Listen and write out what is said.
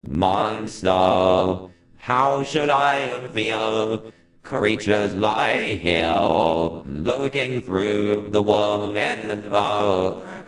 Monster, how should I feel? Creatures lie here, looking through the wall window.